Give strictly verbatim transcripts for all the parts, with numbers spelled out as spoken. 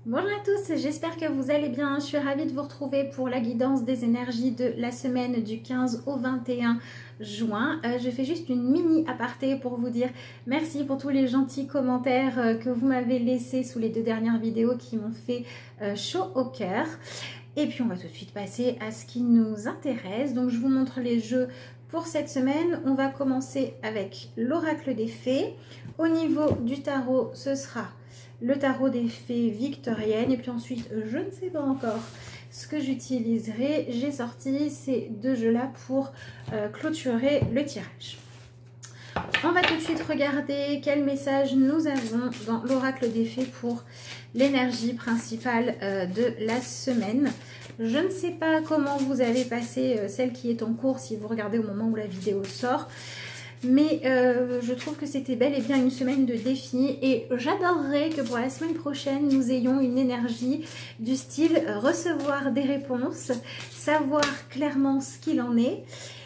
Bonjour à tous, j'espère que vous allez bien. Je suis ravie de vous retrouver pour la guidance des énergies de la semaine du quinze au vingt et un juin. Euh, je fais juste une mini aparté pour vous dire merci pour tous les gentils commentaires euh, que vous m'avez laissés sous les deux dernières vidéos qui m'ont fait euh, chaud au cœur. Et puis on va tout de suite passer à ce qui nous intéresse. Donc je vous montre les jeux pour cette semaine. On va commencer avec l'oracle des fées. Au niveau du tarot, ce sera le tarot des fées victoriennes. Et puis ensuite, je ne sais pas encore ce que j'utiliserai. J'ai sorti ces deux jeux-là pour euh, clôturer le tirage. On va tout de suite regarder quel message nous avons dans l'oracle des fées pour l'énergie principale euh, de la semaine. Je ne sais pas comment vous avez passé euh, celle qui est en cours si vous regardez au moment où la vidéo sort. Mais euh, je trouve que c'était bel et bien une semaine de défi et j'adorerais que pour la semaine prochaine, nous ayons une énergie du style recevoir des réponses, savoir clairement ce qu'il en est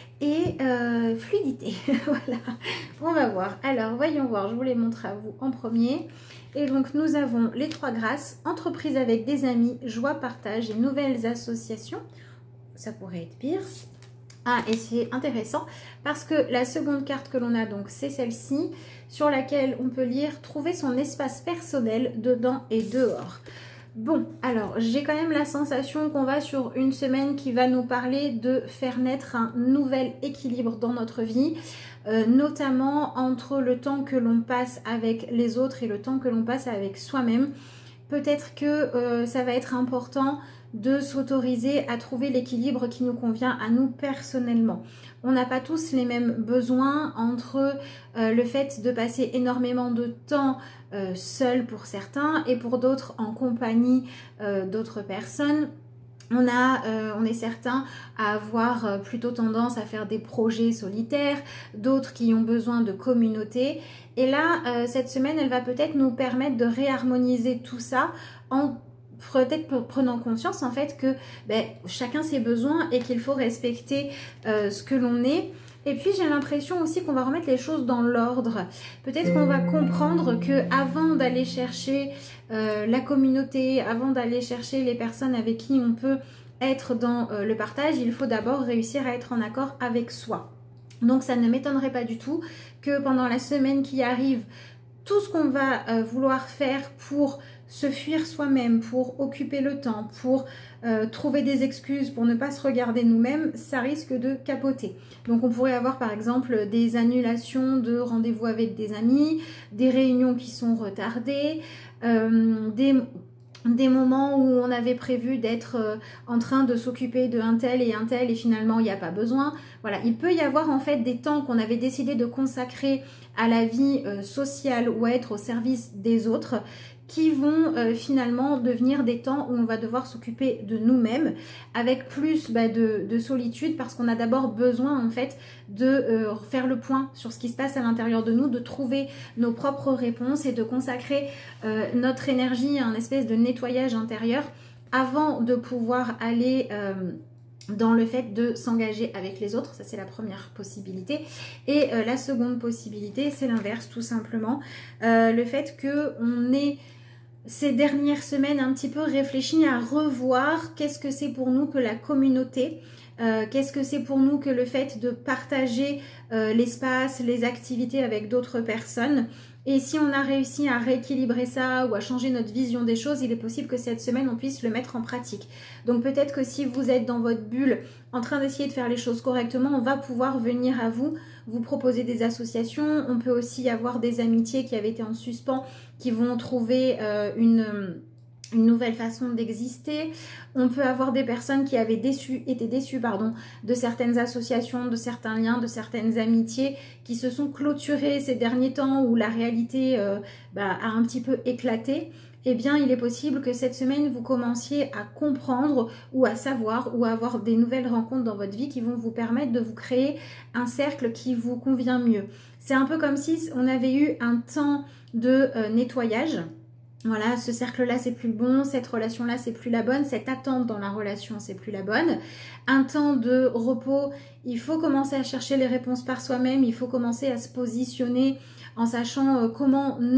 et euh, fluidité. Voilà, on va voir. Alors, voyons voir, je vous les montre à vous en premier. Et donc, nous avons les trois grâces, entreprise avec des amis, joie, partage et nouvelles associations. Ça pourrait être pire. Ah, et c'est intéressant parce que la seconde carte que l'on a donc c'est celle-ci sur laquelle on peut lire trouver son espace personnel dedans et dehors. Bon, alors j'ai quand même la sensation qu'on va sur une semaine qui va nous parler de faire naître un nouvel équilibre dans notre vie, euh, notamment entre le temps que l'on passe avec les autres et le temps que l'on passe avec soi-même. Peut-être que euh, ça va être important de s'autoriser à trouver l'équilibre qui nous convient à nous personnellement. On n'a pas tous les mêmes besoins entre euh, le fait de passer énormément de temps euh, seul pour certains et pour d'autres en compagnie euh, d'autres personnes. On, a, euh, on est certains à avoir euh, plutôt tendance à faire des projets solitaires, d'autres qui ont besoin de communauté. Et là, euh, cette semaine, elle va peut-être nous permettre de réharmoniser tout ça en peut-être prenant conscience en fait que ben, chacun ses besoins et qu'il faut respecter euh, ce que l'on est. Et puis j'ai l'impression aussi qu'on va remettre les choses dans l'ordre. Peut-être qu'on va comprendre que avant d'aller chercher euh, la communauté, avant d'aller chercher les personnes avec qui on peut être dans euh, le partage, il faut d'abord réussir à être en accord avec soi. Donc ça ne m'étonnerait pas du tout que pendant la semaine qui arrive, tout ce qu'on va euh, vouloir faire pour se fuir soi-même, pour occuper le temps, pour euh, trouver des excuses, pour ne pas se regarder nous-mêmes, ça risque de capoter. Donc on pourrait avoir par exemple des annulations de rendez-vous avec des amis, des réunions qui sont retardées, euh, des... des moments où on avait prévu d'être euh, en train de s'occuper de un tel et un tel et finalement il n'y a pas besoin. Voilà, il peut y avoir en fait des temps qu'on avait décidé de consacrer à la vie euh, sociale ou à être au service des autres qui vont euh, finalement devenir des temps où on va devoir s'occuper de nous-mêmes avec plus bah, de, de solitude parce qu'on a d'abord besoin en fait de euh, faire le point sur ce qui se passe à l'intérieur de nous, de trouver nos propres réponses et de consacrer euh, notre énergie à un espèce de nettoyage intérieur avant de pouvoir aller euh, dans le fait de s'engager avec les autres. Ça c'est la première possibilité. Et euh, la seconde possibilité c'est l'inverse tout simplement. Euh, le fait qu'on ait ces dernières semaines un petit peu réfléchi à revoir qu'est-ce que c'est pour nous que la communauté, euh, qu'est-ce que c'est pour nous que le fait de partager euh, l'espace, les activités avec d'autres personnes. Et si on a réussi à rééquilibrer ça ou à changer notre vision des choses, il est possible que cette semaine, on puisse le mettre en pratique. Donc peut-être que si vous êtes dans votre bulle, en train d'essayer de faire les choses correctement, on va pouvoir venir à vous, vous proposer des associations. On peut aussi avoir des amitiés qui avaient été en suspens, qui vont trouver euh, une... une nouvelle façon d'exister. On peut avoir des personnes qui avaient déçu, été déçues pardon, de certaines associations, de certains liens, de certaines amitiés qui se sont clôturées ces derniers temps où la réalité euh, bah, a un petit peu éclaté. Eh bien, il est possible que cette semaine, vous commenciez à comprendre ou à savoir ou à avoir des nouvelles rencontres dans votre vie qui vont vous permettre de vous créer un cercle qui vous convient mieux. C'est un peu comme si on avait eu un temps de euh, nettoyage. Voilà, ce cercle-là, c'est plus le bon, cette relation-là, c'est plus la bonne, cette attente dans la relation, c'est plus la bonne. Un temps de repos, il faut commencer à chercher les réponses par soi-même, il faut commencer à se positionner en sachant comment nous,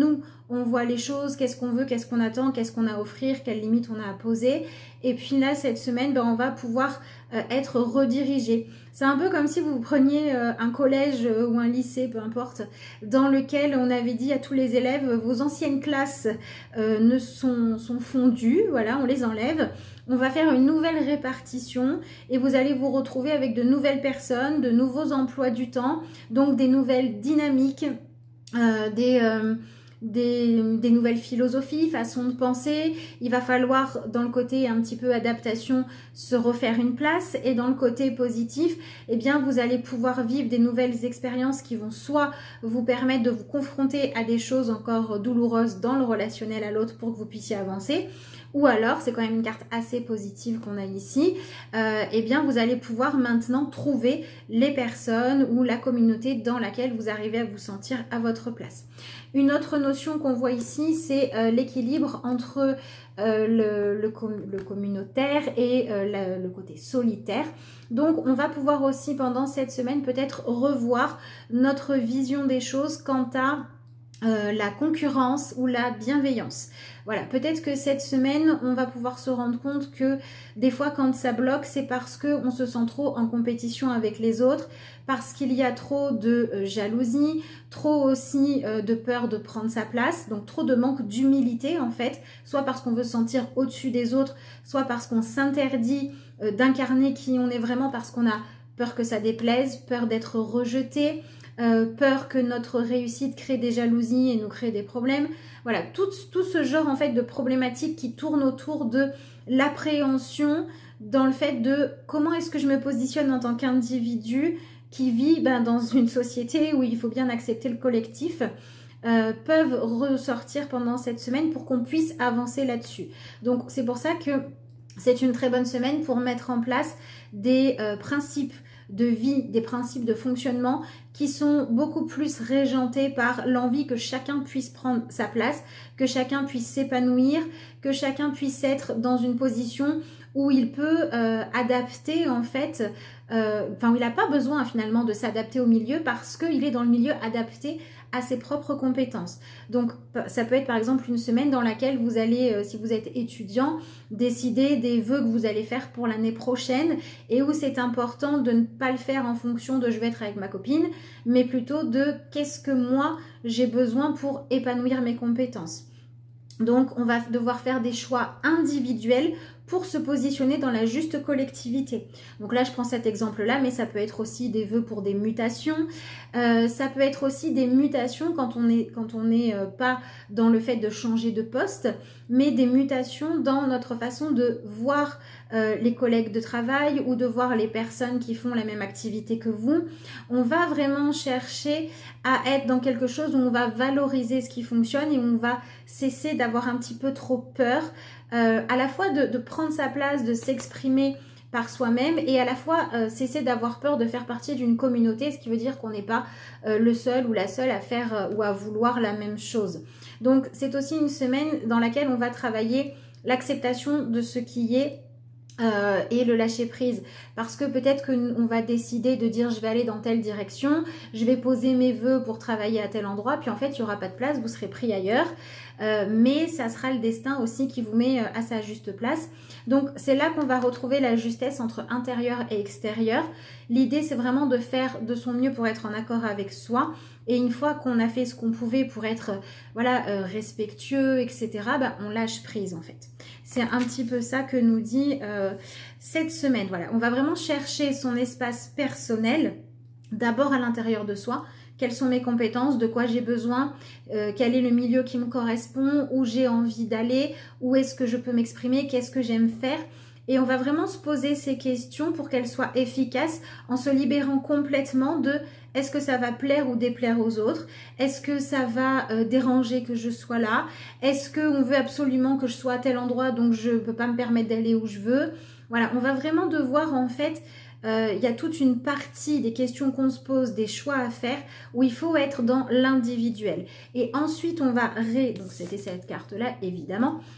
on voit les choses, qu'est-ce qu'on veut, qu'est-ce qu'on attend, qu'est-ce qu'on a à offrir, quelles limites on a à poser. Et puis là, cette semaine, ben, on va pouvoir euh, être redirigé. C'est un peu comme si vous preniez euh, un collège euh, ou un lycée, peu importe, dans lequel on avait dit à tous les élèves, vos anciennes classes euh, ne sont, sont fondues, voilà, on les enlève. On va faire une nouvelle répartition et vous allez vous retrouver avec de nouvelles personnes, de nouveaux emplois du temps, donc des nouvelles dynamiques, euh, des... Euh, Des, des nouvelles philosophies, façons de penser. Il va falloir, dans le côté un petit peu adaptation, se refaire une place. Et dans le côté positif, eh bien, vous allez pouvoir vivre des nouvelles expériences qui vont soit vous permettre de vous confronter à des choses encore douloureuses dans le relationnel à l'autre pour que vous puissiez avancer. Ou alors, c'est quand même une carte assez positive qu'on a ici, euh, eh bien vous allez pouvoir maintenant trouver les personnes ou la communauté dans laquelle vous arrivez à vous sentir à votre place. Une autre notion qu'on voit ici, c'est euh, l'équilibre entre euh, le, le, com le communautaire et euh, la, le côté solitaire. Donc, on va pouvoir aussi pendant cette semaine peut-être revoir notre vision des choses quant à Euh, la concurrence ou la bienveillance. Voilà, peut-être que cette semaine, on va pouvoir se rendre compte que des fois, quand ça bloque, c'est parce qu'on se sent trop en compétition avec les autres, parce qu'il y a trop de euh, jalousie, trop aussi euh, de peur de prendre sa place, donc trop de manque d'humilité en fait, soit parce qu'on veut se sentir au-dessus des autres, soit parce qu'on s'interdit euh, d'incarner qui on est vraiment parce qu'on a peur que ça déplaise, peur d'être rejeté, Euh, peur que notre réussite crée des jalousies et nous crée des problèmes. Voilà, tout, tout ce genre en fait de problématiques qui tournent autour de l'appréhension dans le fait de comment est-ce que je me positionne en tant qu'individu qui vit ben, dans une société où il faut bien accepter le collectif, euh, peuvent ressortir pendant cette semaine pour qu'on puisse avancer là-dessus. Donc c'est pour ça que c'est une très bonne semaine pour mettre en place des euh, principes de vie, des principes de fonctionnement qui sont beaucoup plus régentés par l'envie que chacun puisse prendre sa place, que chacun puisse s'épanouir, que chacun puisse être dans une position où il peut euh, adapter en fait, euh, enfin où il n'a pas besoin finalement de s'adapter au milieu parce qu'il est dans le milieu adapté à ses propres compétences. Donc ça peut être par exemple une semaine dans laquelle vous allez, euh, si vous êtes étudiant, décider des vœux que vous allez faire pour l'année prochaine et où c'est important de ne pas le faire en fonction de je vais être avec ma copine, mais plutôt de qu'est-ce que moi j'ai besoin pour épanouir mes compétences. Donc on va devoir faire des choix individuels pour se positionner dans la juste collectivité. Donc là, je prends cet exemple-là, mais ça peut être aussi des vœux pour des mutations. Euh, ça peut être aussi des mutations quand on est, quand on n'est euh, pas dans le fait de changer de poste, mais des mutations dans notre façon de voir euh, les collègues de travail ou de voir les personnes qui font la même activité que vous. On va vraiment chercher à être dans quelque chose où on va valoriser ce qui fonctionne et où on va cesser d'avoir un petit peu trop peur, euh, à la fois de, de prendre sa place, de s'exprimer par soi-même et à la fois euh, cesser d'avoir peur de faire partie d'une communauté, ce qui veut dire qu'on n'est pas euh, le seul ou la seule à faire euh, ou à vouloir la même chose. Donc c'est aussi une semaine dans laquelle on va travailler l'acceptation de ce qui est Euh, et le lâcher prise, parce que peut-être qu'on va décider de dire je vais aller dans telle direction, je vais poser mes vœux pour travailler à tel endroit, puis en fait il n'y aura pas de place, vous serez pris ailleurs, euh, mais ça sera le destin aussi qui vous met à sa juste place. Donc c'est là qu'on va retrouver la justesse entre intérieur et extérieur. L'idée c'est vraiment de faire de son mieux pour être en accord avec soi, et une fois qu'on a fait ce qu'on pouvait pour être voilà euh, respectueux, et cetera, bah, on lâche prise en fait. C'est un petit peu ça que nous dit euh, cette semaine. Voilà, on va vraiment chercher son espace personnel, d'abord à l'intérieur de soi. Quelles sont mes compétences, de quoi j'ai besoin, euh, quel est le milieu qui me correspond, où j'ai envie d'aller, où est-ce que je peux m'exprimer, qu'est-ce que j'aime faire. Et on va vraiment se poser ces questions pour qu'elles soient efficaces en se libérant complètement de est-ce que ça va plaire ou déplaire aux autres? Est-ce que ça va euh, déranger que je sois là? Est-ce qu'on veut absolument que je sois à tel endroit donc je ne peux pas me permettre d'aller où je veux? Voilà, on va vraiment devoir en fait, euh, il y a toute une partie des questions qu'on se pose, des choix à faire où il faut être dans l'individuel. Et ensuite on va, ré... donc c'était cette carte-là évidemment,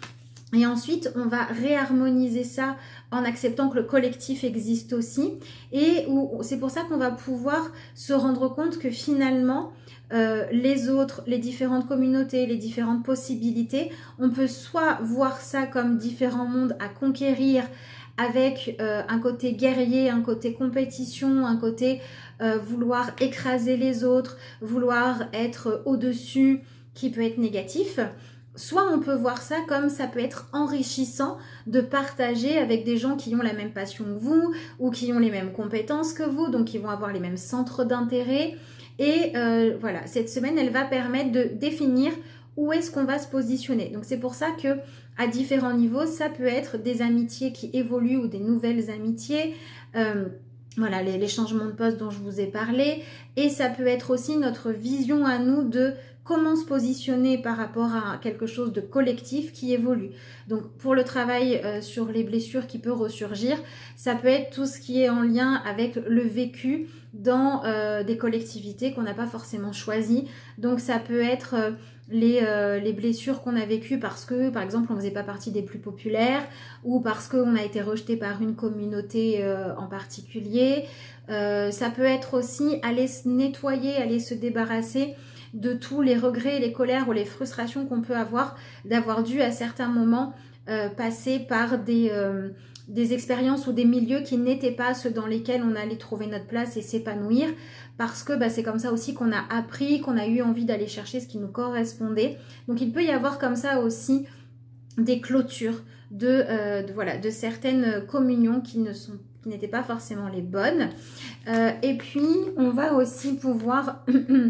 Et ensuite, on va réharmoniser ça en acceptant que le collectif existe aussi. Et c'est pour ça qu'on va pouvoir se rendre compte que finalement, euh, les autres, les différentes communautés, les différentes possibilités, on peut soit voir ça comme différents mondes à conquérir avec euh, un côté guerrier, un côté compétition, un côté euh, vouloir écraser les autres, vouloir être au-dessus, qui peut être négatif. Soit on peut voir ça comme ça peut être enrichissant de partager avec des gens qui ont la même passion que vous ou qui ont les mêmes compétences que vous, donc qui vont avoir les mêmes centres d'intérêt. Et euh, voilà, cette semaine, elle va permettre de définir où est-ce qu'on va se positionner. Donc c'est pour ça que à différents niveaux, ça peut être des amitiés qui évoluent ou des nouvelles amitiés. Euh, Voilà, les, les changements de poste dont je vous ai parlé. Et ça peut être aussi notre vision à nous de comment se positionner par rapport à quelque chose de collectif qui évolue. Donc pour le travail euh, sur les blessures qui peut ressurgir, ça peut être tout ce qui est en lien avec le vécu dans euh, des collectivités qu'on n'a pas forcément choisies. Donc ça peut être euh, les, euh, les blessures qu'on a vécues parce que, par exemple, on ne faisait pas partie des plus populaires ou parce qu'on a été rejeté par une communauté euh, en particulier. Euh, ça peut être aussi aller se nettoyer, aller se débarrasser de tous les regrets, les colères ou les frustrations qu'on peut avoir d'avoir dû à certains moments euh, passer par des, euh, des expériences ou des milieux qui n'étaient pas ceux dans lesquels on allait trouver notre place et s'épanouir, parce que bah, c'est comme ça aussi qu'on a appris, qu'on a eu envie d'aller chercher ce qui nous correspondait. Donc il peut y avoir comme ça aussi des clôtures de, euh, de, voilà, de certaines communions qui ne sont qui n'étaient pas forcément les bonnes. Euh, et puis, on va aussi pouvoir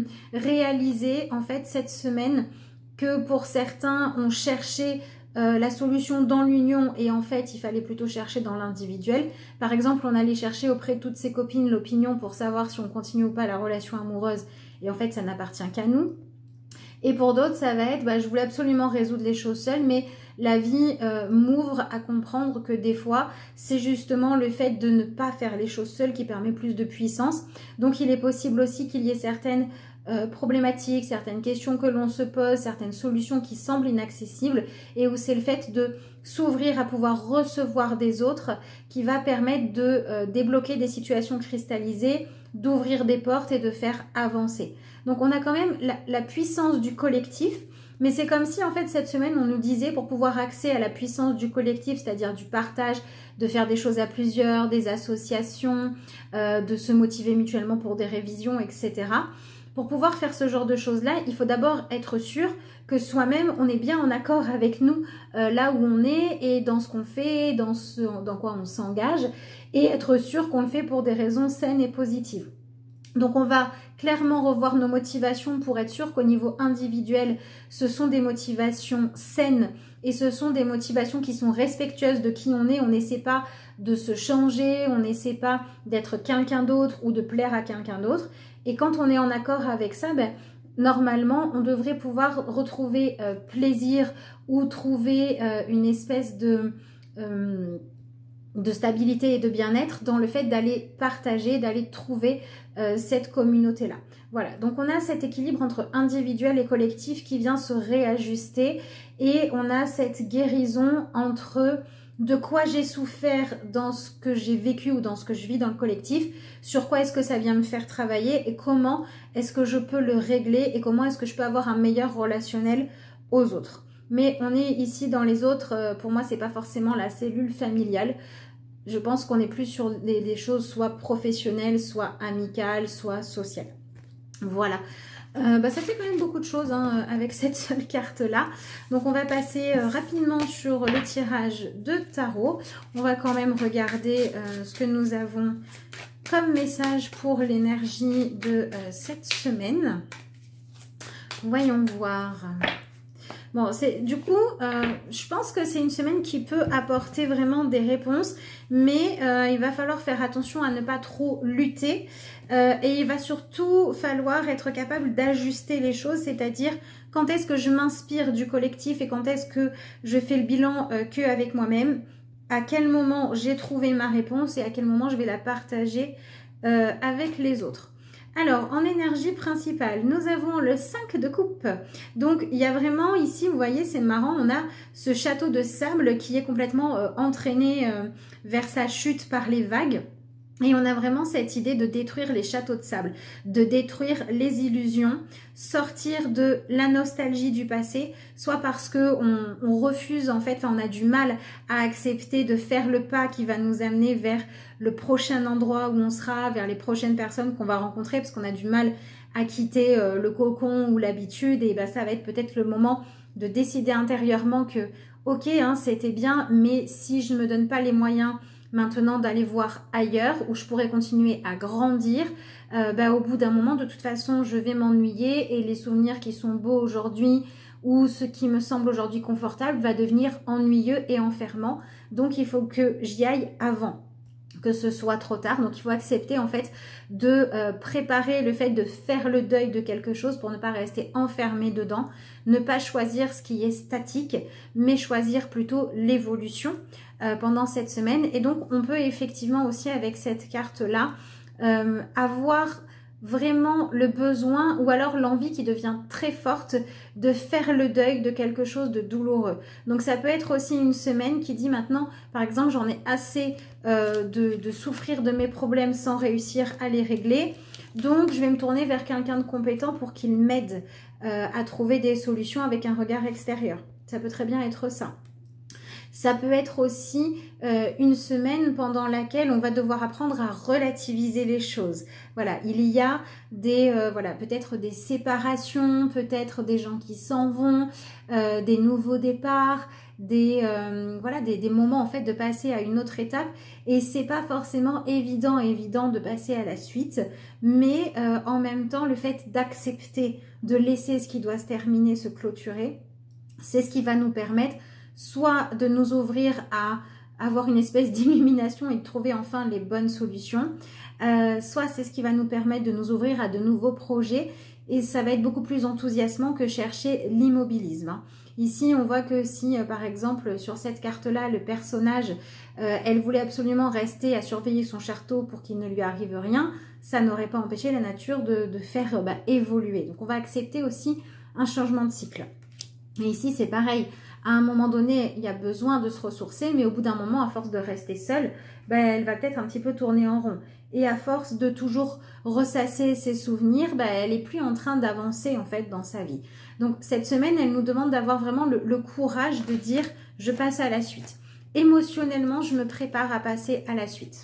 réaliser, en fait, cette semaine, que pour certains, on cherchait euh, la solution dans l'union et en fait, il fallait plutôt chercher dans l'individuel. Par exemple, on allait chercher auprès de toutes ses copines l'opinion pour savoir si on continue ou pas la relation amoureuse. Et en fait, ça n'appartient qu'à nous. Et pour d'autres, ça va être, bah, je voulais absolument résoudre les choses seule, mais la vie euh, m'ouvre à comprendre que des fois, c'est justement le fait de ne pas faire les choses seule qui permet plus de puissance. Donc, il est possible aussi qu'il y ait certaines euh, problématiques, certaines questions que l'on se pose, certaines solutions qui semblent inaccessibles et où c'est le fait de s'ouvrir à pouvoir recevoir des autres qui va permettre de euh, débloquer des situations cristallisées, d'ouvrir des portes et de faire avancer. Donc on a quand même la, la puissance du collectif, mais c'est comme si en fait cette semaine on nous disait pour pouvoir accéder à la puissance du collectif, c'est-à-dire du partage, de faire des choses à plusieurs, des associations, euh, de se motiver mutuellement pour des révisions, et cetera. Pour pouvoir faire ce genre de choses-là, il faut d'abord être sûr que soi-même on est bien en accord avec nous euh, là où on est et dans ce qu'on fait, dans, ce, dans quoi on s'engage, et être sûr qu'on le fait pour des raisons saines et positives. Donc on va clairement revoir nos motivations pour être sûr qu'au niveau individuel, ce sont des motivations saines et ce sont des motivations qui sont respectueuses de qui on est. On n'essaie pas de se changer, on n'essaie pas d'être quelqu'un d'autre ou de plaire à quelqu'un d'autre. Et quand on est en accord avec ça, ben, normalement, on devrait pouvoir retrouver euh, plaisir ou trouver euh, une espèce de... Euh, de stabilité et de bien-être dans le fait d'aller partager, d'aller trouver euh, cette communauté-là. Voilà, donc on a cet équilibre entre individuel et collectif qui vient se réajuster et on a cette guérison entre de quoi j'ai souffert dans ce que j'ai vécu ou dans ce que je vis dans le collectif, sur quoi est-ce que ça vient me faire travailler et comment est-ce que je peux le régler et comment est-ce que je peux avoir un meilleur relationnel aux autres. Mais on est ici dans les autres, pour moi c'est pas forcément la cellule familiale. Je pense qu'on est plus sur des, des choses soit professionnelles, soit amicales, soit sociales. Voilà. Euh, bah, ça fait quand même beaucoup de choses hein, avec cette seule carte-là. Donc on va passer euh, rapidement sur le tirage de tarot. On va quand même regarder euh, ce que nous avons comme message pour l'énergie de euh, cette semaine. Voyons voir. Bon, c'est du coup, euh, je pense que c'est une semaine qui peut apporter vraiment des réponses, mais euh, il va falloir faire attention à ne pas trop lutter euh, et il va surtout falloir être capable d'ajuster les choses, c'est-à-dire quand est-ce que je m'inspire du collectif et quand est-ce que je fais le bilan euh, que avec moi-même, à quel moment j'ai trouvé ma réponse et à quel moment je vais la partager euh, avec les autres. Alors, en énergie principale, nous avons le cinq de coupe. Donc, il y a vraiment ici, vous voyez, c'est marrant, on a ce château de sable qui est complètement euh, entraîné euh, vers sa chute par les vagues. Et on a vraiment cette idée de détruire les châteaux de sable, de détruire les illusions, sortir de la nostalgie du passé, soit parce que on, on refuse en fait, enfin on a du mal à accepter de faire le pas qui va nous amener vers le prochain endroit où on sera, vers les prochaines personnes qu'on va rencontrer, parce qu'on a du mal à quitter euh, le cocon ou l'habitude, et ben ça va être peut-être le moment de décider intérieurement que ok, hein, c'était bien, mais si je ne me donne pas les moyens maintenant d'aller voir ailleurs où je pourrais continuer à grandir, euh, bah, au bout d'un moment de toute façon je vais m'ennuyer et les souvenirs qui sont beaux aujourd'hui ou ce qui me semble aujourd'hui confortable va devenir ennuyeux et enfermant. Donc il faut que j'y aille avant que ce soit trop tard. Donc il faut accepter en fait de euh, préparer le fait de faire le deuil de quelque chose pour ne pas rester enfermé dedans, ne pas choisir ce qui est statique mais choisir plutôt l'évolution euh, pendant cette semaine. Et donc on peut effectivement aussi avec cette carte là euh, avoir vraiment le besoin ou alors l'envie qui devient très forte de faire le deuil de quelque chose de douloureux. Donc ça peut être aussi une semaine qui dit maintenant, par exemple, j'en ai assez euh, de, de souffrir de mes problèmes sans réussir à les régler. Donc je vais me tourner vers quelqu'un de compétent pour qu'il m'aide euh, à trouver des solutions avec un regard extérieur. Ça peut très bien être ça. Ça peut être aussi euh, une semaine pendant laquelle on va devoir apprendre à relativiser les choses. Voilà, il y a des, euh, voilà, peut-être des séparations, peut-être des gens qui s'en vont, euh, des nouveaux départs, des, euh, voilà, des, des moments en fait de passer à une autre étape. Et c'est pas forcément évident, évident de passer à la suite, mais euh, en même temps, le fait d'accepter, de laisser ce qui doit se terminer, se clôturer, c'est ce qui va nous permettre soit de nous ouvrir à avoir une espèce d'illumination et de trouver enfin les bonnes solutions, euh, soit c'est ce qui va nous permettre de nous ouvrir à de nouveaux projets et ça va être beaucoup plus enthousiasmant que chercher l'immobilisme. Hein. Ici, on voit que si, euh, par exemple, sur cette carte-là, le personnage, euh, elle voulait absolument rester à surveiller son château pour qu'il ne lui arrive rien, ça n'aurait pas empêché la nature de, de faire bah, évoluer. Donc, on va accepter aussi un changement de cycle. Et ici, c'est pareil. À un moment donné, il y a besoin de se ressourcer, mais au bout d'un moment, à force de rester seule, ben, elle va peut-être un petit peu tourner en rond. Et à force de toujours ressasser ses souvenirs, ben, elle n'est plus en train d'avancer en fait dans sa vie. Donc cette semaine, elle nous demande d'avoir vraiment le, le courage de dire « je passe à la suite ». Émotionnellement, je me prépare à passer à la suite.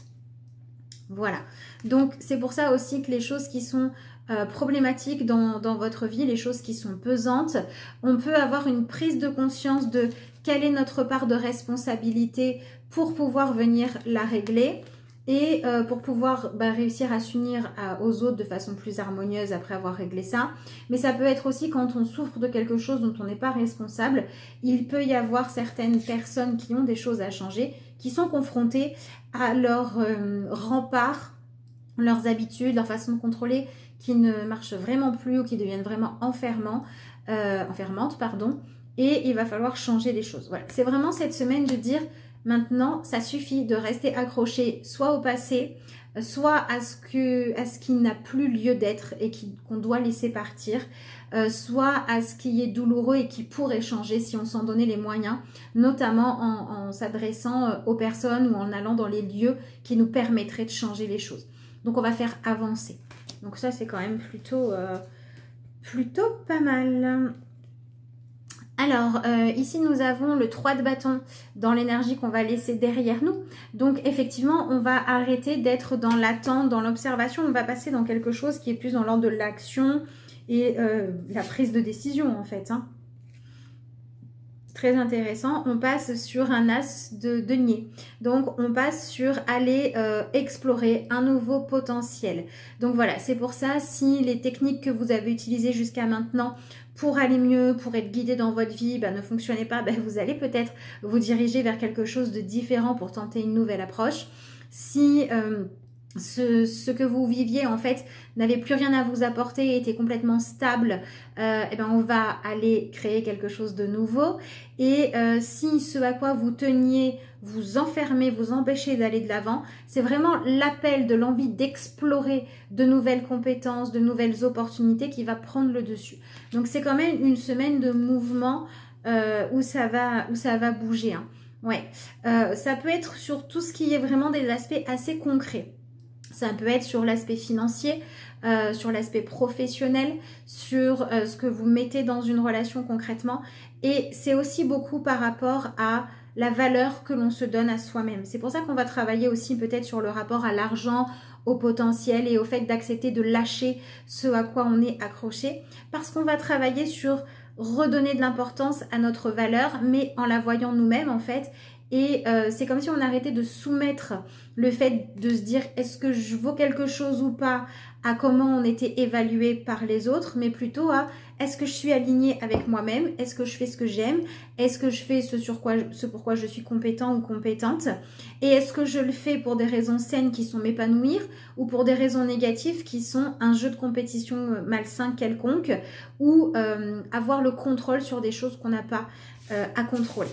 Voilà. Donc c'est pour ça aussi que les choses qui sont Euh, problématiques dans, dans votre vie, les choses qui sont pesantes, on peut avoir une prise de conscience de quelle est notre part de responsabilité pour pouvoir venir la régler et euh, pour pouvoir bah, réussir à s'unir aux autres de façon plus harmonieuse après avoir réglé ça. Mais ça peut être aussi quand on souffre de quelque chose dont on n'est pas responsable, il peut y avoir certaines personnes qui ont des choses à changer, qui sont confrontées à leur euh, rempart, leurs habitudes, leur façon de contrôler qui ne marchent vraiment plus ou qui deviennent vraiment enfermants, euh, enfermantes, pardon, et il va falloir changer les choses. Voilà, c'est vraiment cette semaine de dire maintenant, ça suffit de rester accroché soit au passé, soit à ce, que, à ce qui n'a plus lieu d'être et qu'on doit laisser partir, euh, soit à ce qui est douloureux et qui pourrait changer si on s'en donnait les moyens, notamment en, en s'adressant aux personnes ou en allant dans les lieux qui nous permettraient de changer les choses. Donc on va faire avancer. Donc ça, c'est quand même plutôt, euh, plutôt pas mal. Alors, euh, ici, nous avons le trois de bâton dans l'énergie qu'on va laisser derrière nous. Donc, effectivement, on va arrêter d'être dans l'attente, dans l'observation. On va passer dans quelque chose qui est plus dans l'ordre de l'action et euh, la prise de décision, en fait. Hein. Très intéressant, on passe sur un as de denier. Donc, on passe sur aller euh, explorer un nouveau potentiel. Donc, voilà, c'est pour ça, si les techniques que vous avez utilisées jusqu'à maintenant pour aller mieux, pour être guidé dans votre vie, bah, ne fonctionnaient pas, bah, vous allez peut-être vous diriger vers quelque chose de différent pour tenter une nouvelle approche. Si... Euh, ce, ce que vous viviez en fait n'avait plus rien à vous apporter, était complètement stable, euh, et ben on va aller créer quelque chose de nouveau. Et euh, si ce à quoi vous teniez vous enfermez, vous empêchez d'aller de l'avant, c'est vraiment l'appel de l'envie d'explorer de nouvelles compétences, de nouvelles opportunités qui va prendre le dessus. Donc c'est quand même une semaine de mouvement euh, où ça va, où ça va bouger. Hein. Ouais, euh, ça peut être sur tout ce qui est vraiment des aspects assez concrets. Ça peut être sur l'aspect financier, euh, sur l'aspect professionnel, sur euh, ce que vous mettez dans une relation concrètement. Et c'est aussi beaucoup par rapport à la valeur que l'on se donne à soi-même. C'est pour ça qu'on va travailler aussi peut-être sur le rapport à l'argent, au potentiel et au fait d'accepter de lâcher ce à quoi on est accroché. Parce qu'on va travailler sur redonner de l'importance à notre valeur, mais en la voyant nous-mêmes en fait. Et euh, c'est comme si on arrêtait de soumettre le fait de se dire est-ce que je vaux quelque chose ou pas à comment on était évalué par les autres, mais plutôt à est-ce que je suis alignée avec moi-même, est-ce que je fais ce que j'aime, est-ce que je fais ce sur quoi, ce pourquoi je suis compétent ou compétente, et est-ce que je le fais pour des raisons saines qui sont m'épanouir ou pour des raisons négatives qui sont un jeu de compétition malsain quelconque ou euh, avoir le contrôle sur des choses qu'on n'a pas euh, à contrôler.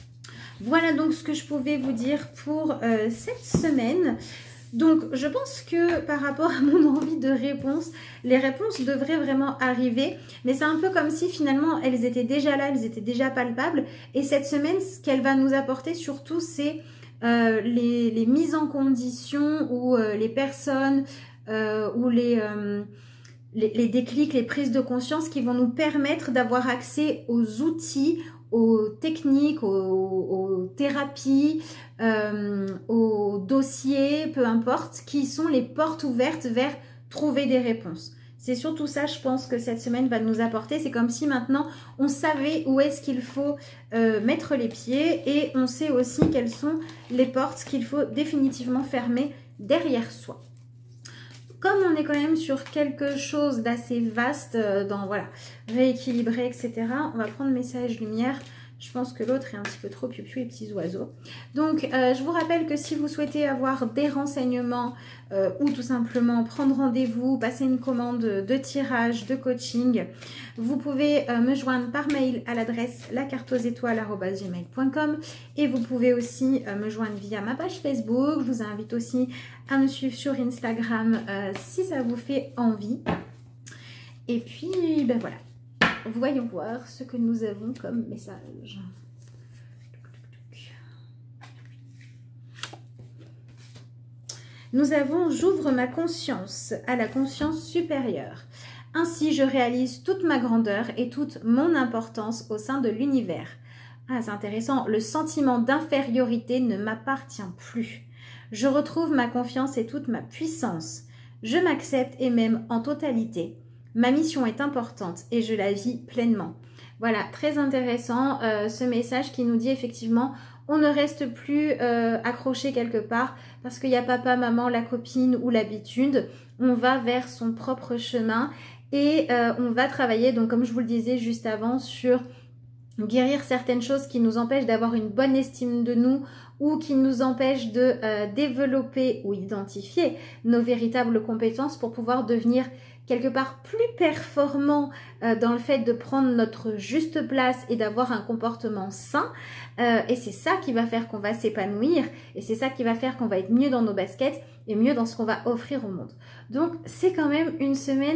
Voilà donc ce que je pouvais vous dire pour euh, cette semaine. Donc, je pense que par rapport à mon envie de réponse, les réponses devraient vraiment arriver. Mais c'est un peu comme si finalement, elles étaient déjà là, elles étaient déjà palpables. Et cette semaine, ce qu'elle va nous apporter surtout, c'est euh, les, les mises en condition ou euh, les personnes euh, ou les... Euh, Les, les déclics, les prises de conscience qui vont nous permettre d'avoir accès aux outils, aux techniques, aux, aux thérapies, euh, aux dossiers, peu importe, qui sont les portes ouvertes vers trouver des réponses. C'est surtout ça, je pense, que cette semaine va nous apporter. C'est comme si maintenant, on savait où est-ce qu'il faut euh, mettre les pieds et on sait aussi quelles sont les portes qu'il faut définitivement fermer derrière soi. Comme on est quand même sur quelque chose d'assez vaste, euh, dans, voilà, rééquilibrer, et cetera, on va prendre message lumière. Je pense que l'autre est un petit peu trop piou-piou, les petits oiseaux. Donc, euh, je vous rappelle que si vous souhaitez avoir des renseignements euh, ou tout simplement prendre rendez-vous, passer une commande de tirage, de coaching, vous pouvez euh, me joindre par mail à l'adresse la carte aux étoiles arobase gmail point com et vous pouvez aussi euh, me joindre via ma page Facebook. Je vous invite aussi à me suivre sur Instagram euh, si ça vous fait envie. Et puis, ben voilà. Voyons voir ce que nous avons comme message. Nous avons « J'ouvre ma conscience à la conscience supérieure. Ainsi, je réalise toute ma grandeur et toute mon importance au sein de l'univers. » Ah, c'est intéressant. « Le sentiment d'infériorité ne m'appartient plus. Je retrouve ma confiance et toute ma puissance. Je m'accepte et m'aime en totalité. Ma mission est importante et je la vis pleinement. » Voilà, très intéressant euh, ce message qui nous dit effectivement on ne reste plus euh, accroché quelque part parce qu'il y a papa, maman, la copine ou l'habitude. On va vers son propre chemin et euh, on va travailler, donc comme je vous le disais juste avant, sur guérir certaines choses qui nous empêchent d'avoir une bonne estime de nous ou qui nous empêchent de euh, développer ou identifier nos véritables compétences pour pouvoir devenir quelque part plus performant euh, dans le fait de prendre notre juste place et d'avoir un comportement sain. Euh, et c'est ça qui va faire qu'on va s'épanouir et c'est ça qui va faire qu'on va être mieux dans nos baskets et mieux dans ce qu'on va offrir au monde. Donc c'est quand même une semaine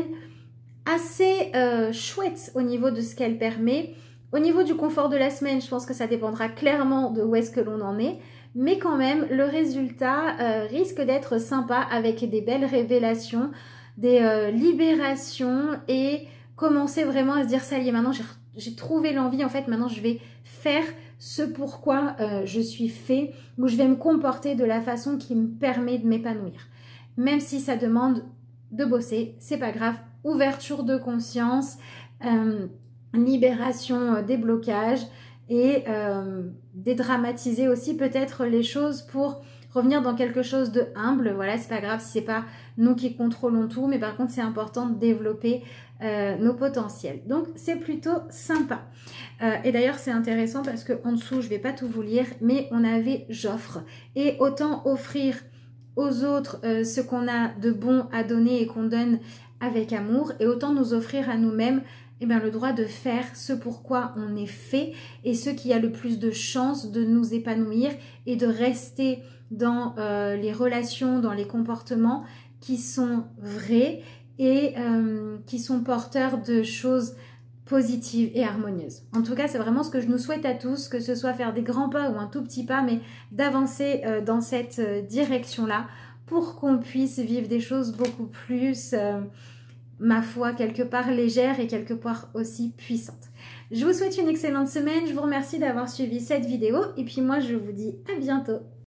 assez euh, chouette au niveau de ce qu'elle permet. Au niveau du confort de la semaine, je pense que ça dépendra clairement de où est-ce que l'on en est. Mais quand même, le résultat euh, risque d'être sympa avec des belles révélations, des euh, libérations et commencer vraiment à se dire ça y est, maintenant j'ai trouvé l'envie, en fait maintenant je vais faire ce pourquoi euh, je suis fait, ou je vais me comporter de la façon qui me permet de m'épanouir. Même si ça demande de bosser, c'est pas grave, ouverture de conscience, euh, libération des blocages et euh, dédramatiser aussi peut-être les choses pour revenir dans quelque chose de humble. Voilà, c'est pas grave si c'est pas nous qui contrôlons tout, mais par contre c'est important de développer euh, nos potentiels. Donc c'est plutôt sympa. Euh, et d'ailleurs c'est intéressant parce que en dessous, je vais pas tout vous lire, mais on avait j'offre. Et autant offrir aux autres euh, ce qu'on a de bon à donner et qu'on donne avec amour, et autant nous offrir à nous-mêmes eh bien, le droit de faire ce pourquoi on est fait et ce qui a le plus de chances de nous épanouir et de rester dans euh, les relations, dans les comportements qui sont vrais et euh, qui sont porteurs de choses positives et harmonieuses. En tout cas, c'est vraiment ce que je nous souhaite à tous, que ce soit faire des grands pas ou un tout petit pas, mais d'avancer euh, dans cette euh, direction-là pour qu'on puisse vivre des choses beaucoup plus... Euh, ma foi, quelque part légère et quelque part aussi puissante. Je vous souhaite une excellente semaine, je vous remercie d'avoir suivi cette vidéo et puis moi je vous dis à bientôt.